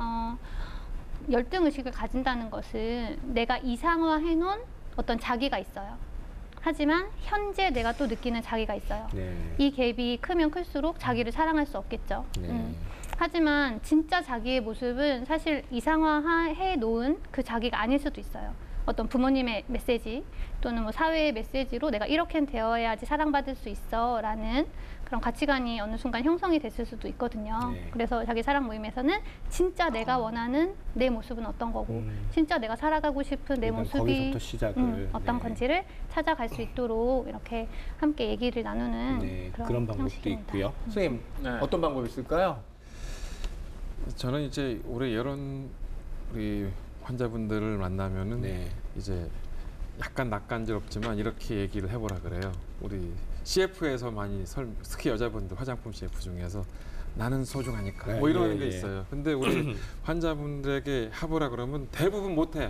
열등 의식을 가진다는 것은 내가 이상화해 놓은 어떤 자기가 있어요. 하지만 현재 내가 또 느끼는 자기가 있어요. 네. 이 갭이 크면 클수록 자기를 사랑할 수 없겠죠. 네. 하지만 진짜 자기의 모습은 사실 이상화해 놓은 그 자기가 아닐 수도 있어요. 어떤 부모님의 메시지 또는 뭐 사회의 메시지로 내가 이렇게 되어야지 사랑받을 수 있어 라는 그런 가치관이 어느 순간 형성이 됐을 수도 있거든요. 네. 그래서 자기 사랑 모임에서는 진짜 내가 원하는 내 모습은 어떤 거고 진짜 내가 살아가고 싶은 내 일단 모습이 거기서부터 시작을. 어떤 네. 건지를 찾아갈 수 있도록 이렇게 함께 얘기를 나누는 네, 그런 그런 방법도 형식입니다. 있고요. 선생님, 네. 어떤 방법이 있을까요? 저는 이제 올해 이런 우리 환자분들을 만나면은 네. 이제 약간 낯간지럽지만 이렇게 얘기를 해보라 그래요. 우리 CF에서 많이 특히 여자분들 화장품 CF 중에서 나는 소중하니까 네, 뭐 이런 예, 게 예. 있어요. 근데 우리 환자분들에게 해보라 그러면 대부분 못해.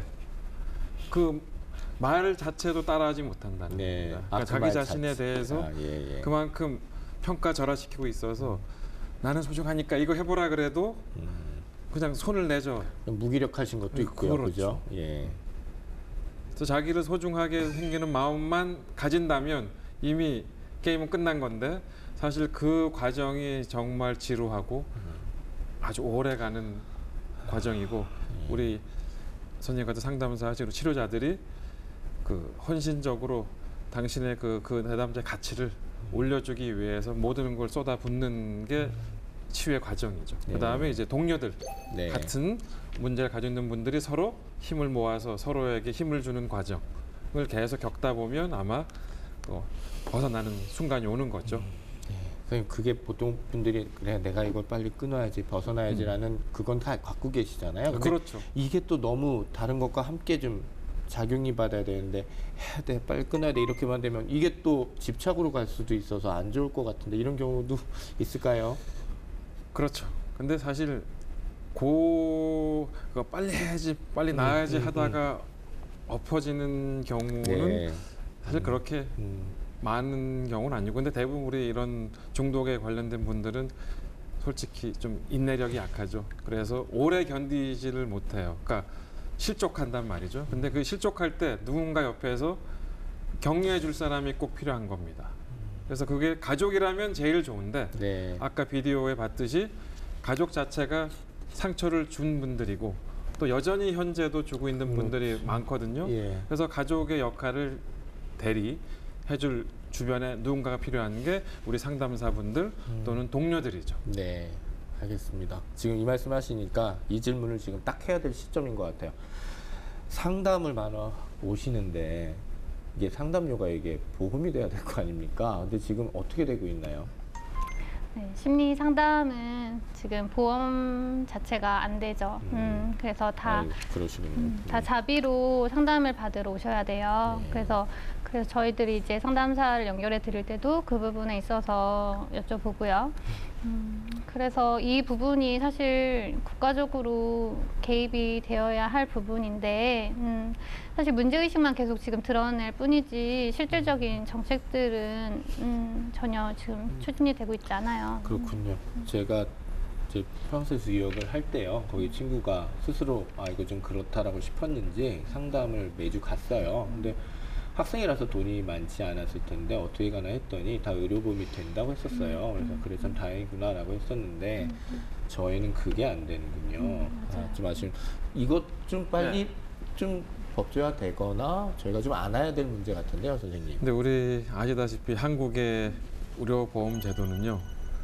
그 말 자체도 따라하지 못한다는 네. 겁니다. 아, 그러니까 그 자기 말 자신에 자체. 대해서 아, 예, 예. 그만큼 평가절하시키고 있어서 나는 소중하니까 이거 해보라 그래도 그냥 손을 내죠. 무기력하신 것도 있고요. 그렇죠. 그죠? 예. 그래서 자기를 소중하게 생기는 마음만 가진다면 이미 게임은 끝난 건데 사실 그 과정이 정말 지루하고 아주 오래가는 과정이고 우리 선생님 같은 상담사 하시는 치료자들이 그 헌신적으로 당신의 그 내담자의 가치를 올려주기 위해서 모든 걸 쏟아붓는 게 치유의 과정이죠. 네. 그다음에 이제 동료들 네. 같은 문제를 가지고 있는 분들이 서로 힘을 모아서 서로에게 힘을 주는 과정을 계속 겪다 보면 아마 벗어나는 순간이 오는 거죠. 선생님, 그게 보통 분들이 그래 내가 이걸 빨리 끊어야지 벗어나야지라는 그건 다 갖고 계시잖아요. 근데 그렇죠. 이게 또 너무 다른 것과 함께 좀 작용이 받아야 되는데 해야 돼, 빨리 끊어야 돼 이렇게만 되면 이게 또 집착으로 갈 수도 있어서 안 좋을 것 같은데 이런 경우도 있을까요? 그렇죠. 근데 사실 그거 빨리 해야지, 빨리 나아야지 하다가 엎어지는 경우는 네. 사실 그렇게 많은 경우는 아니고, 근데 대부분 우리 이런 중독에 관련된 분들은 솔직히 좀 인내력이 약하죠. 그래서 오래 견디지를 못해요. 그러니까 실족한단 말이죠. 근데 그 실족할 때 누군가 옆에서 격려해 줄 사람이 꼭 필요한 겁니다. 그래서 그게 가족이라면 제일 좋은데, 네. 아까 비디오에 봤듯이 가족 자체가 상처를 준 분들이고 또 여전히 현재도 주고 있는 분들이 많거든요. 예. 그래서 가족의 역할을 대리 해줄 주변에 누군가가 필요한 게 우리 상담사분들 또는 동료들이죠. 네, 알겠습니다. 지금 이 말씀하시니까 이 질문을 지금 딱 해야 될 시점인 것 같아요. 상담을 많이 오시는데 이게 상담료가 이게 보험이 돼야 될 거 아닙니까? 근데 지금 어떻게 되고 있나요? 네, 심리 상담은 지금 보험 자체가 안 되죠. 그래서 다 그러시군요. 다 자비로 상담을 받으러 오셔야 돼요. 네. 그래서 저희들이 이제 상담사를 연결해 드릴 때도 그 부분에 있어서 여쭤보고요. 그래서 이 부분이 사실 국가적으로 개입이 되어야 할 부분인데, 사실 문제의식만 계속 지금 드러낼 뿐이지 실질적인 정책들은 전혀 지금 추진이 되고 있지 않아요. 그렇군요. 제가 이제 프랑스에서 유학을 할 때요. 거기 친구가 스스로 이거 좀 그렇다라고 싶었는지 상담을 매주 갔어요. 근데 학생이라서 돈이 많지 않았을 텐데 어떻게 가나 했더니 다 의료보험이 된다고 했었어요. 그래서 그래 참 다행이구나라고 했었는데 저희는 그게 안 되는군요. 좀 아쉬운. 이것 좀 빨리 좀 법제화되거나 저희가 좀 안아야 될 문제 같은데요, 선생님. 근데 우리 아시다시피 한국의 의료보험 제도는요,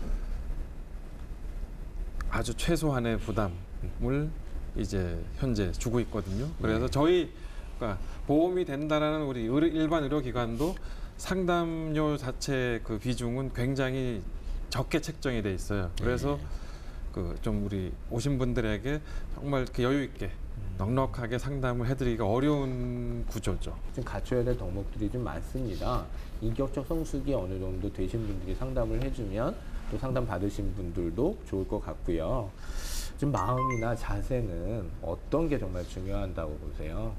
아주 최소한의 부담을 이제 현재 주고 있거든요. 그래서 그러니까 보험이 된다라는 우리 일반 의료기관도 상담료 자체 그 비중은 굉장히 적게 책정이 돼 있어요. 그래서 그 좀 우리 오신 분들에게 정말 이렇게 여유 있게 넉넉하게 상담을 해드리기가 어려운 구조죠. 좀 갖춰야 될 덕목들이 좀 많습니다. 인격적 성숙이 어느 정도 되신 분들이 상담을 해주면 또 상담 받으신 분들도 좋을 것 같고요. 좀 마음이나 자세는 어떤 게 정말 중요하다고 보세요?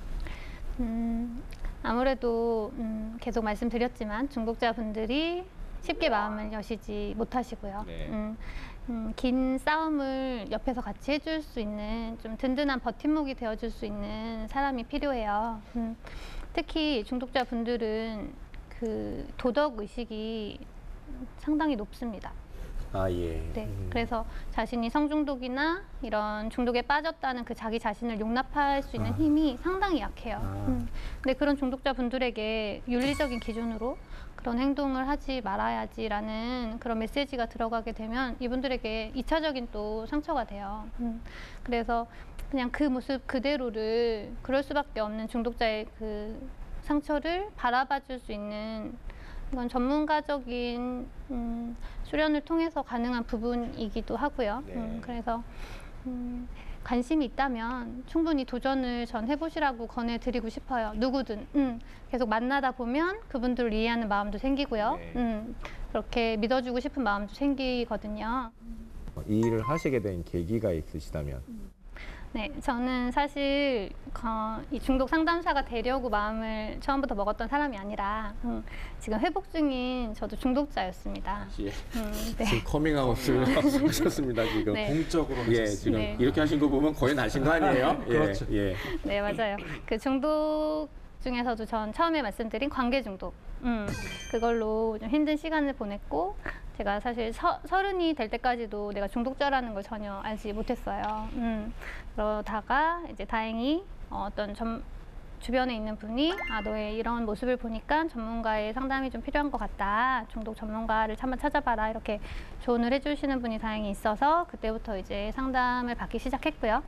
아무래도 계속 말씀드렸지만 중독자분들이 쉽게 마음을 여시지 못하시고요. 네. 긴 싸움을 옆에서 같이 해줄 수 있는 좀 든든한 버팀목이 되어줄 수 있는 사람이 필요해요. 특히 중독자분들은 그 도덕 의식이 상당히 높습니다. 예. 네, 그래서 자신이 성중독이나 이런 중독에 빠졌다는 그 자기 자신을 용납할 수 있는 힘이 상당히 약해요. 근데 그런 중독자분들에게 윤리적인 기준으로 그런 행동을 하지 말아야지라는 그런 메시지가 들어가게 되면 이분들에게 2차적인 또 상처가 돼요. 그래서 그냥 그 모습 그대로를 그럴 수밖에 없는 중독자의 그 상처를 바라봐 줄 수 있는 이건 전문가적인 수련을 통해서 가능한 부분이기도 하고요. 네. 그래서 관심이 있다면 충분히 도전을 전 해보시라고 권해드리고 싶어요. 누구든. 계속 만나다 보면 그분들을 이해하는 마음도 생기고요. 네. 그렇게 믿어주고 싶은 마음도 생기거든요. 이 일을 하시게 된 계기가 있으시다면? 네, 저는 사실 이 중독 상담사가 되려고 마음을 처음부터 먹었던 사람이 아니라 지금 회복 중인 저도 중독자였습니다. 예. 네. 지금 커밍아웃을 하셨습니다, 지금. 네. 공적으로 예, 하셨습니다. 지금 네. 이렇게 하신 거 보면 거의 나신 거 아니에요? 그렇죠. 예. 네, 맞아요. 그 중독 중에서도 전 처음에 말씀드린 관계 중독. 그걸로 좀 힘든 시간을 보냈고, 제가 사실 서른이 될 때까지도 내가 중독자라는 걸 전혀 알지 못했어요. 그러다가 이제 다행히 어떤 주변에 있는 분이 너의 이런 모습을 보니까 전문가의 상담이 좀 필요한 것 같다. 중독 전문가를 한번 찾아봐라. 이렇게 조언을 해주시는 분이 다행히 있어서 그때부터 이제 상담을 받기 시작했고요.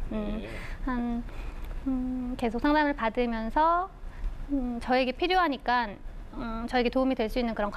계속 상담을 받으면서 저에게 필요하니까 저에게 도움이 될 수 있는 그런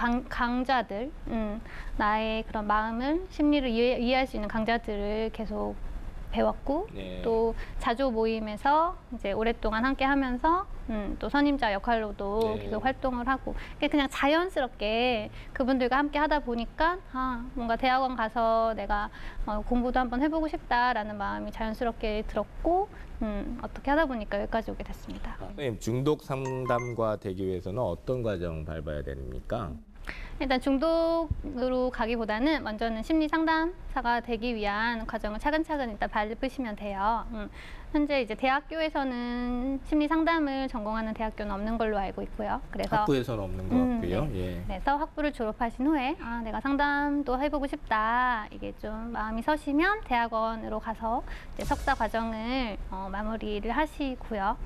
강자들, 나의 그런 마음을, 심리를 이해할 수 있는 강자들을 계속 배웠고 네. 또 자조 모임에서 이제 오랫동안 함께 하면서 또 선임자 역할로도 네. 계속 활동을 하고 그냥 자연스럽게 그분들과 함께 하다 보니까 뭔가 대학원 가서 내가 공부도 한번 해보고 싶다라는 마음이 자연스럽게 들었고 어떻게 하다 보니까 여기까지 오게 됐습니다. 선생님, 중독 상담과 되기 위해서는 어떤 과정 밟아야 됩니까? 일단 중독으로 가기보다는 먼저는 심리 상담사가 되기 위한 과정을 차근차근 일단 밟으시면 돼요. 현재 이제 대학교에서는 심리 상담을 전공하는 대학교는 없는 걸로 알고 있고요. 그래서 학부에서는 없는 것 같고요. 네. 예. 그래서 학부를 졸업하신 후에 내가 상담도 해보고 싶다. 이게 좀 마음이 서시면 대학원으로 가서 이제 석사 과정을 마무리를 하시고요.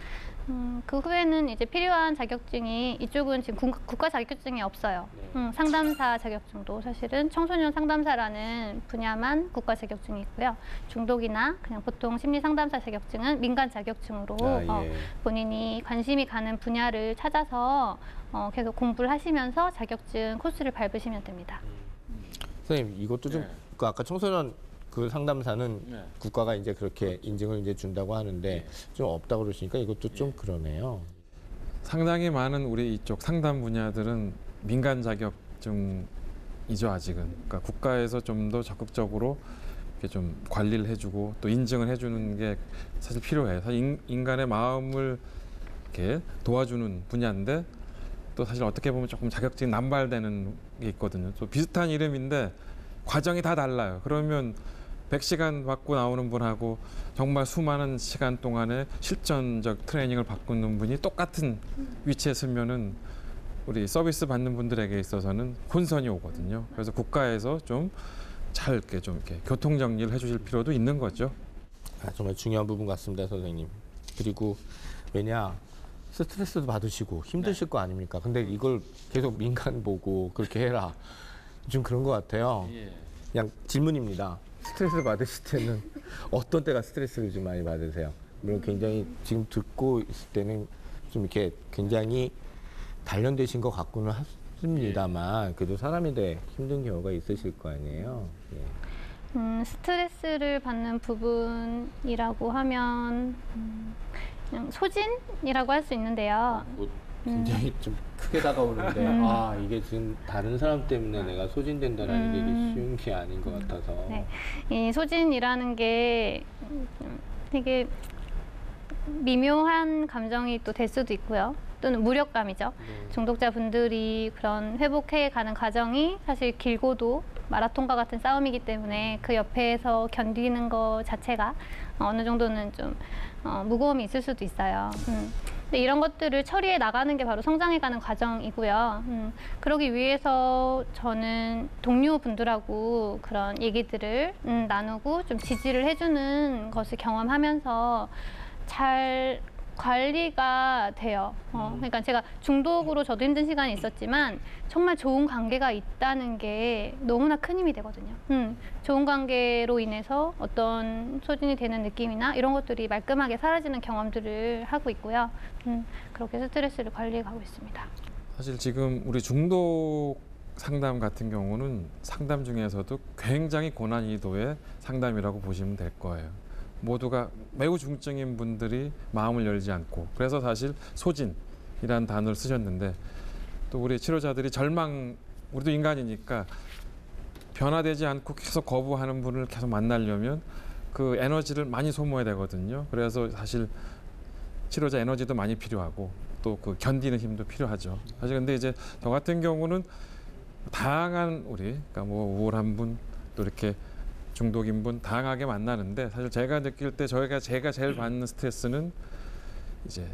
그 후에는 이제 필요한 자격증이 이쪽은 지금 국가 자격증이 없어요. 상담사 자격증도 사실은 청소년 상담사라는 분야만 국가 자격증이 있고요. 중독이나 그냥 보통 심리 상담사 자격증은 민간 자격증으로 예. 본인이 관심이 가는 분야를 찾아서 계속 공부를 하시면서 자격증 코스를 밟으시면 됩니다. 선생님, 이것도 좀 그 아까 청소년 그 상담사는 국가가 이제 그렇게 인증을 이제 준다고 하는데 좀 없다고 그러시니까 이것도 좀 그러네요. 상당히 많은 우리 이쪽 상담 분야들은 민간 자격증이죠, 아직은. 그러니까 국가에서 좀 더 적극적으로 이렇게 좀 관리를 해주고 또 인증을 해주는 게 사실 필요해요. 사실 인간의 마음을 이렇게 도와주는 분야인데 또 사실 어떻게 보면 조금 자격증이 남발되는 게 있거든요. 또 비슷한 이름인데 과정이 다 달라요. 그러면 100시간 받고 나오는 분하고 정말 수많은 시간 동안에 실전적 트레이닝을 받고 있는 분이 똑같은 위치에 서면은 우리 서비스 받는 분들에게 있어서는 혼선이 오거든요. 그래서 국가에서 좀 잘 이렇게 교통 정리를 해주실 필요도 있는 거죠. 정말 중요한 부분 같습니다, 선생님. 그리고 왜냐 스트레스도 받으시고 힘드실 거 아닙니까? 근데 이걸 계속 민간 보고 그렇게 해라. 좀 그런 것 같아요. 그냥 질문입니다. 스트레스 받으실 때는 어떤 때가 스트레스를 좀 많이 받으세요? 물론 굉장히 지금 듣고 있을 때는 좀 이렇게 굉장히 단련되신 것 같고는 합니다만 그래도 사람인데 힘든 경우가 있으실 거 아니에요. 예. 스트레스를 받는 부분이라고 하면 그냥 소진이라고 할 수 있는데요. 굉장히 좀 크게 다가오는데 이게 지금 다른 사람 때문에 내가 소진된다는 게 이게 쉬운 게 아닌 것 같아서. 네. 이 소진이라는 게 되게 미묘한 감정이 또 될 수도 있고요. 또는 무력감이죠. 중독자분들이 그런 회복해 가는 과정이 사실 길고도 마라톤과 같은 싸움이기 때문에 그 옆에서 견디는 것 자체가 어느 정도는 좀 무거움이 있을 수도 있어요. 근데 이런 것들을 처리해 나가는 게 바로 성장해가는 과정이고요. 그러기 위해서 저는 동료분들하고 그런 얘기들을 나누고 좀 지지를 해주는 것을 경험하면서 잘 관리가 돼요. 그러니까 제가 중독으로 저도 힘든 시간이 있었지만 정말 좋은 관계가 있다는 게 너무나 큰 힘이 되거든요. 좋은 관계로 인해서 어떤 소진이 되는 느낌이나 이런 것들이 말끔하게 사라지는 경험들을 하고 있고요. 그렇게 스트레스를 관리해 가고 있습니다. 사실 지금 우리 중독 상담 같은 경우는 상담 중에서도 굉장히 고난이도의 상담이라고 보시면 될 거예요. 모두가 매우 중증인 분들이 마음을 열지 않고 그래서 사실 소진이라는 단어를 쓰셨는데 또 우리 치료자들이 우리도 인간이니까 변화되지 않고 계속 거부하는 분을 계속 만나려면 그 에너지를 많이 소모해야 되거든요. 그래서 사실 치료자 에너지도 많이 필요하고 또 그 견디는 힘도 필요하죠. 사실 근데 이제 저 같은 경우는 다양한 그러니까 뭐 우울한 분 또 이렇게 중독인 분 다양하게 만나는데 사실 제가 느낄 때 제가 제일 받는 스트레스는 이제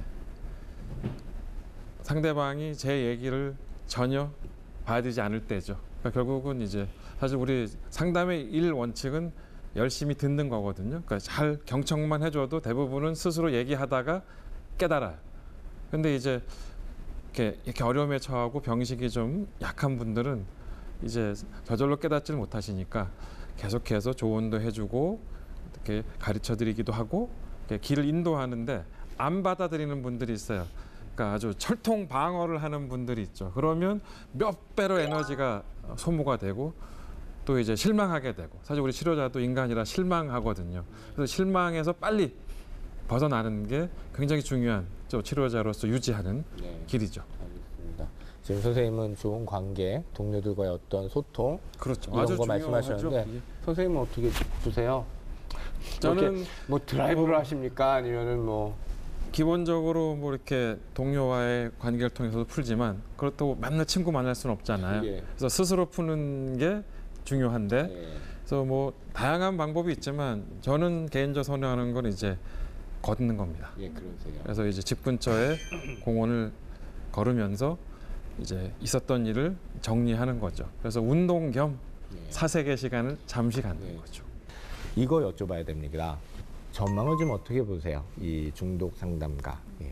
상대방이 제 얘기를 전혀 받아들이지 않을 때죠. 그러니까 결국은 이제 사실 우리 상담의 일 원칙은 열심히 듣는 거거든요. 그러니까 잘 경청만 해줘도 대부분은 스스로 얘기하다가 깨달아요. 근데 이제 이렇게 어려움에 처하고 병식이 좀 약한 분들은 이제 저절로 깨닫지를 못하시니까 계속해서 조언도 해주고 이렇게 가르쳐드리기도 하고 길을 인도하는데 안 받아들이는 분들이 있어요. 그러니까 아주 철통 방어를 하는 분들이 있죠. 그러면 몇 배로 에너지가 소모가 되고 또 이제 실망하게 되고 사실 우리 치료자도 인간이라 실망하거든요. 그래서 실망해서 빨리 벗어나는 게 굉장히 중요한 저 치료자로서 유지하는 네. 길이죠. 알겠습니다. 지금 선생님은 좋은 관계, 동료들과의 어떤 소통 그렇죠. 이런 아주 거 중요하죠. 말씀하셨는데 예. 선생님은 어떻게 보세요? 저는 이렇게 뭐 드라이브를 하십니까? 아니면은 뭐 기본적으로 뭐 이렇게 동료와의 관계를 통해서도 풀지만 그렇다고 맨날 친구 만날 수는 없잖아요. 예. 그래서 스스로 푸는 게 중요한데 예. 그래서 뭐 다양한 방법이 있지만 저는 개인적으로 선호하는 건 이제 걷는 겁니다. 예, 그러세요. 그래서 이제 집 근처에 공원을 걸으면서 이제 있었던 일을 정리하는 거죠. 그래서 운동 겸 예. 사색의 시간을 잠시 갖는 예. 거죠. 이거 여쭤봐야 됩니다. 전망을 좀 어떻게 보세요? 이 중독 상담가. 예.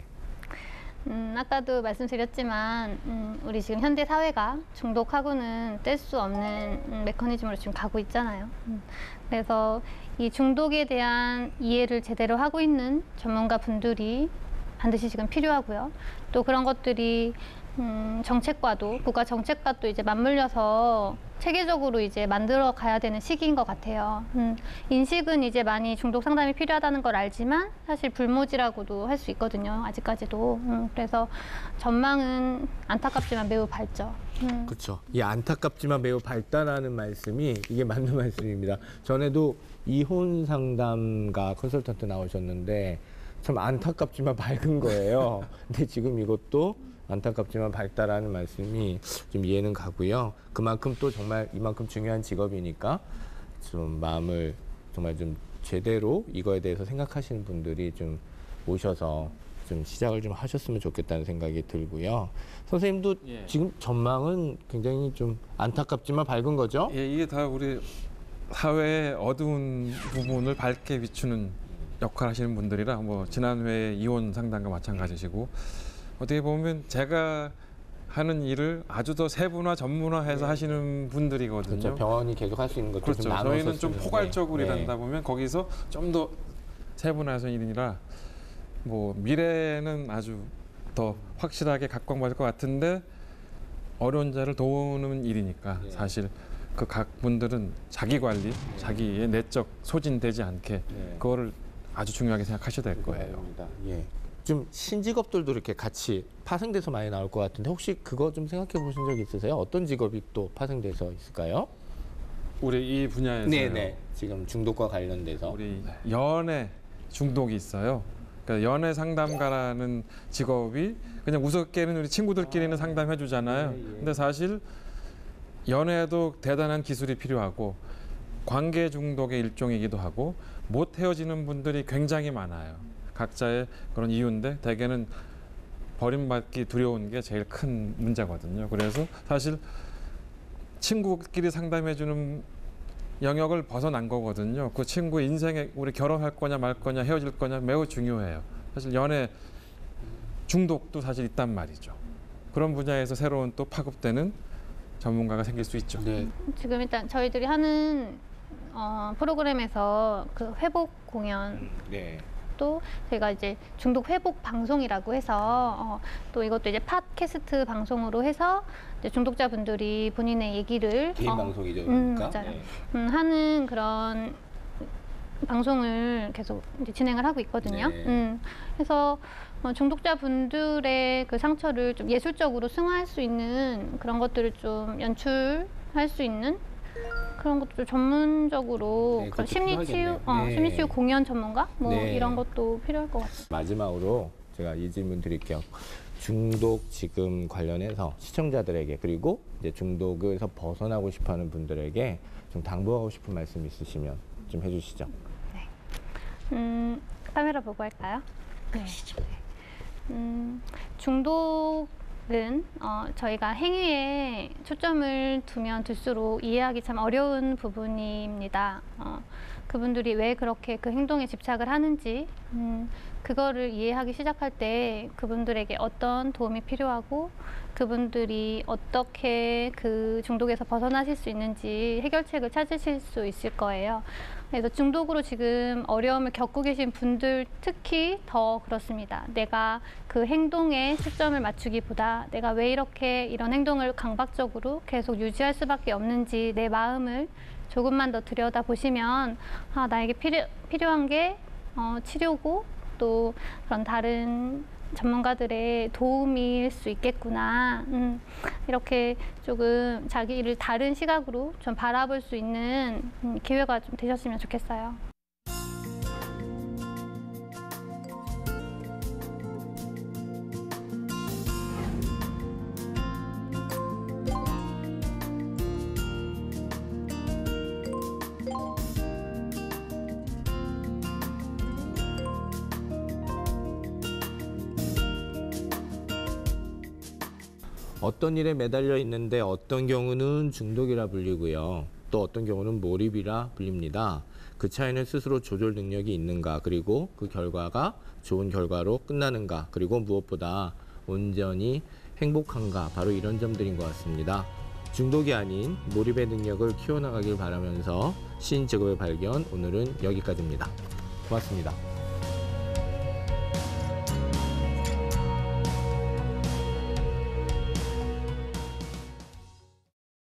아까도 말씀드렸지만 우리 지금 현대 사회가 중독하고는 뗄 수 없는 메커니즘으로 지금 가고 있잖아요. 그래서 이 중독에 대한 이해를 제대로 하고 있는 전문가 분들이 반드시 지금 필요하고요. 또 그런 것들이 정책과도 국가 정책과도 이제 맞물려서 체계적으로 이제 만들어 가야 되는 시기인 것 같아요. 인식은 이제 많이 중독 상담이 필요하다는 걸 알지만 사실 불모지라고도 할 수 있거든요. 아직까지도. 그래서 전망은 안타깝지만 매우 밝죠. 그렇죠. 이 안타깝지만 매우 밝다라는 말씀이 이게 맞는 말씀입니다. 전에도 이혼 상담가 컨설턴트 나오셨는데 참 안타깝지만 밝은 거예요. 근데 지금 이것도 안타깝지만 밝다라는 말씀이 좀 이해는 가고요. 그만큼 또 정말 이만큼 중요한 직업이니까 좀 마음을 정말 좀 제대로 이거에 대해서 생각하시는 분들이 좀 오셔서 좀 시작을 좀 하셨으면 좋겠다는 생각이 들고요. 선생님도 예. 지금 전망은 굉장히 좀 안타깝지만 밝은 거죠? 예, 이게 다 우리 사회의 어두운 부분을 밝게 비추는 역할 하시는 분들이라 뭐 지난 회에 이혼 상담과 마찬가지시고 어떻게 보면 제가 하는 일을 아주 더 세분화 전문화해서 하시는 분들이거든요. 그렇죠. 병원이 계속 할 수 있는 것도 그렇죠. 좀 나눠서 저희는 좀 쓰는데. 포괄적으로 네. 일한다 보면 거기서 좀 더 세분화해서 일이라 뭐 미래는 아주 더 확실하게 각광받을 것 같은데 어려운 자를 도우는 일이니까 네. 사실 그 각 분들은 자기 관리, 자기의 내적 소진되지 않게 네. 그거를 아주 중요하게 생각하셔야 될 거예요. 예. 좀 신직업들도 이렇게 같이 파생돼서 많이 나올 것 같은데 혹시 그거 좀 생각해 보신 적 있으세요? 어떤 직업이 또 파생돼서 있을까요? 우리 이 분야에서 네네. 지금 중독과 관련돼서. 우리 연애 중독이 있어요. 그러니까 연애 상담가라는 직업이 그냥 우습게는 우리 친구들끼리는 상담해 주잖아요. 예, 예. 근데 사실 연애에도 대단한 기술이 필요하고 관계 중독의 일종이기도 하고 못 헤어지는 분들이 굉장히 많아요. 각자의 그런 이유인데 대개는 버림받기 두려운 게 제일 큰 문제거든요. 그래서 사실 친구끼리 상담해주는 영역을 벗어난 거거든요. 그 친구 인생에 우리 결혼할 거냐 말 거냐 헤어질 거냐 매우 중요해요. 사실 연애 중독도 사실 있단 말이죠. 그런 분야에서 새로운 또 파급되는 전문가가 생길 수 있죠. 네. 지금 일단 저희들이 하는 프로그램에서 그 회복 공연 네. 또 저희가 이제 중독 회복 방송이라고 해서 또 이것도 이제 팟캐스트 방송으로 해서 이제 중독자분들이 본인의 얘기를 개인 방송이죠, 그러니까. 맞아요. 네. 하는 그런 방송을 계속 이제 진행을 하고 있거든요. 네. 그래서 중독자분들의 그 상처를 좀 예술적으로 승화할 수 있는 그런 것들을 좀 연출할 수 있는 그런 것도 좀 전문적으로 네, 그런 그것도 심리치유, 필요하겠네요. 네. 심리치유 공연 전문가 뭐 네. 이런 것도 필요할 것 같아요. 마지막으로 제가 이 질문 드릴게요. 중독 지금 관련해서 시청자들에게 그리고 이제 중독에서 벗어나고 싶어하는 분들에게 좀 당부하고 싶은 말씀 있으시면 좀 해주시죠. 카메라 보고 할까요? 네. 중독은 저희가 행위에 초점을 두면 둘수록 이해하기 참 어려운 부분입니다. 그분들이 왜 그렇게 그 행동에 집착을 하는지 그거를 이해하기 시작할 때 그분들에게 어떤 도움이 필요하고 그분들이 어떻게 그 중독에서 벗어나실 수 있는지 해결책을 찾으실 수 있을 거예요. 그래서 중독으로 지금 어려움을 겪고 계신 분들 특히 더 그렇습니다. 내가 그 행동에 초점을 맞추기보다 내가 왜 이렇게 이런 행동을 강박적으로 계속 유지할 수밖에 없는지 내 마음을 조금만 더 들여다보시면 나에게 필요한 게 치료고 또 그런 다른 전문가들의 도움일 수 있겠구나. 이렇게 조금 자기를 다른 시각으로 좀 바라볼 수 있는 기회가 좀 되셨으면 좋겠어요. 어떤 일에 매달려 있는데 어떤 경우는 중독이라 불리고요. 또 어떤 경우는 몰입이라 불립니다. 그 차이는 스스로 조절 능력이 있는가, 그리고 그 결과가 좋은 결과로 끝나는가, 그리고 무엇보다 온전히 행복한가, 바로 이런 점들인 것 같습니다. 중독이 아닌 몰입의 능력을 키워나가길 바라면서 시인 직업의 발견, 오늘은 여기까지입니다. 고맙습니다.